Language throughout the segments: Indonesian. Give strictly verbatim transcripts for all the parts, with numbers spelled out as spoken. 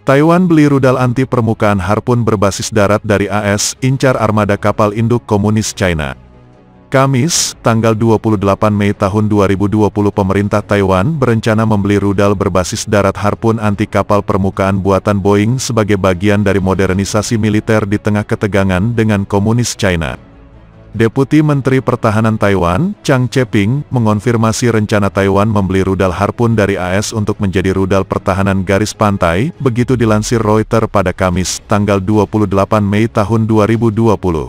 Taiwan beli rudal anti permukaan Harpoon berbasis darat dari A S, incar armada kapal induk komunis China. Kamis, tanggal dua puluh delapan Mei tahun dua ribu dua puluh, pemerintah Taiwan berencana membeli rudal berbasis darat Harpoon anti kapal permukaan buatan Boeing sebagai bagian dari modernisasi militer di tengah ketegangan dengan komunis China. Deputi Menteri Pertahanan Taiwan, Chang Cheping, mengonfirmasi rencana Taiwan membeli rudal Harpoon dari A S untuk menjadi rudal pertahanan garis pantai, begitu dilansir Reuters pada Kamis, tanggal dua puluh delapan Mei tahun dua ribu dua puluh.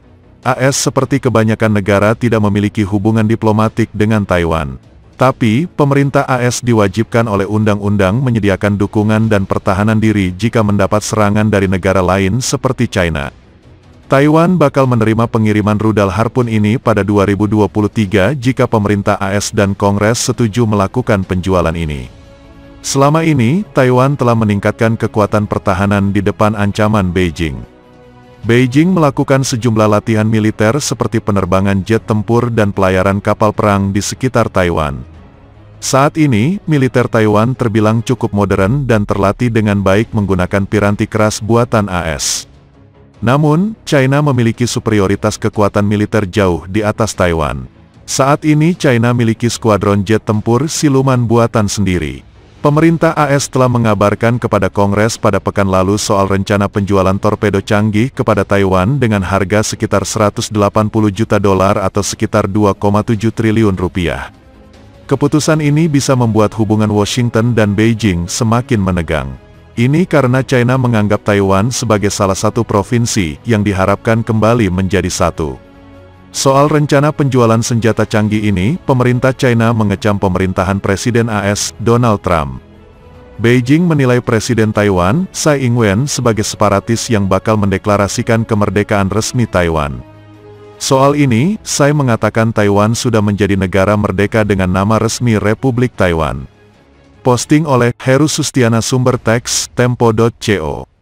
A S seperti kebanyakan negara tidak memiliki hubungan diplomatik dengan Taiwan. Tapi, pemerintah A S diwajibkan oleh undang-undang menyediakan dukungan dan pertahanan diri jika mendapat serangan dari negara lain seperti China. Taiwan bakal menerima pengiriman rudal Harpoon ini pada dua ribu dua puluh tiga jika pemerintah A S dan Kongres setuju melakukan penjualan ini. Selama ini, Taiwan telah meningkatkan kekuatan pertahanan di depan ancaman Beijing. Beijing melakukan sejumlah latihan militer seperti penerbangan jet tempur dan pelayaran kapal perang di sekitar Taiwan. Saat ini, militer Taiwan terbilang cukup modern dan terlatih dengan baik menggunakan piranti keras buatan A S. Namun, China memiliki superioritas kekuatan militer jauh di atas Taiwan. Saat ini China miliki skuadron jet tempur siluman buatan sendiri. Pemerintah A S telah mengabarkan kepada Kongres pada pekan lalu soal rencana penjualan torpedo canggih kepada Taiwan dengan harga sekitar seratus delapan puluh juta dolar atau sekitar dua koma tujuh triliun rupiah. Keputusan ini bisa membuat hubungan Washington dan Beijing semakin menegang. Ini karena China menganggap Taiwan sebagai salah satu provinsi yang diharapkan kembali menjadi satu. Soal rencana penjualan senjata canggih ini, pemerintah China mengecam pemerintahan Presiden A S, Donald Trump. Beijing menilai Presiden Taiwan, Tsai Ing-wen, sebagai separatis yang bakal mendeklarasikan kemerdekaan resmi Taiwan. Soal ini, Tsai mengatakan Taiwan sudah menjadi negara merdeka dengan nama resmi Republik Taiwan. Posting oleh Heru Sustiana, sumber teks tempo titik co.